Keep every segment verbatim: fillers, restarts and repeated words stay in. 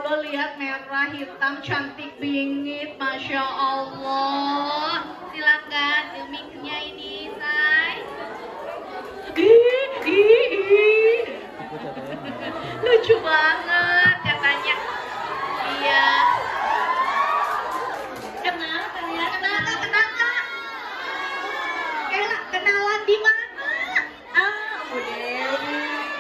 Allah, lihat merah, hitam, cantik bingit, Masya Allah. Silakan mic-nya ini, say. Ih, ih, ih. Lucu banget katanya. Iya. Kenal kalian? Kenal nggak? Kenal nggak? Kayla, kenalan di mana? Ah, Bu Dewi.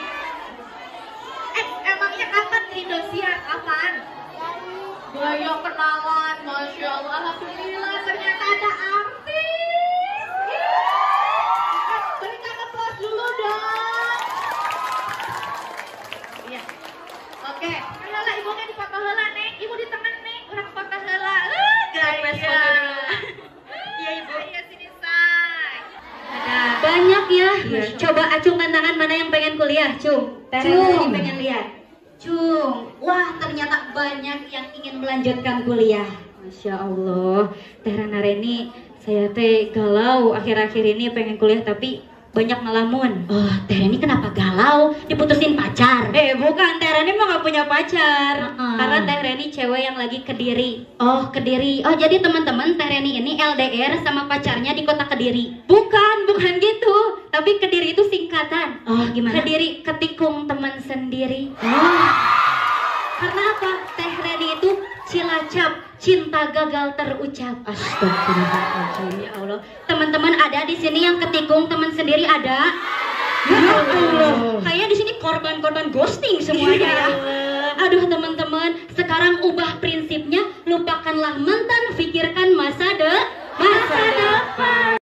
Eh, emangnya kapan di Indosiar? Kapan? Gaya kenalan, Masya Allah. Alhamdulillah, ternyata ada artis. Eh, berikan aplaus dulu dong. Iya. Oke, Kayla, ibunya di foto heula, Neng. Ibu di tengah, Neng. Urang foto heula. Uh, gaya. Iya, Ibu. Ayo sini, say. Ada banyak ya. Iya. Coba acungkan tangan mana yang pengen kuliah, Cung. Cung pengen lihat. Cung, wah ternyata banyak yang ingin melanjutkan kuliah. Masya Allah, Teh Rana Reni, saya teh galau akhir-akhir ini pengen kuliah tapi banyak ngelamun. Oh, Teh Reni kenapa galau? Diputusin pacar? Eh, bukan, Teh Reni mah gak punya pacar. Uh-uh. Karena Teh Reni cewek yang lagi Kediri. Oh, Kediri. Oh, jadi teman-teman Teh Reni ini L D R sama pacarnya di kota Kediri. Bukan, bukan gitu. Tapi Kediri itu singkatan. Oh, gimana? Kediri ketikung teman sendiri. Oh. Karena apa? Teh Reni itu Cilacap, cinta gagal terucap. Astagfirullahaladzim, ya Allah. Teman-teman ada di sini yang ketikung teman sendiri ada? Ya Allah. Kayaknya di sini korban-korban ghosting semuanya ya. Aduh teman-teman, sekarang ubah prinsipnya, lupakanlah mantan, pikirkan masa de masa depan.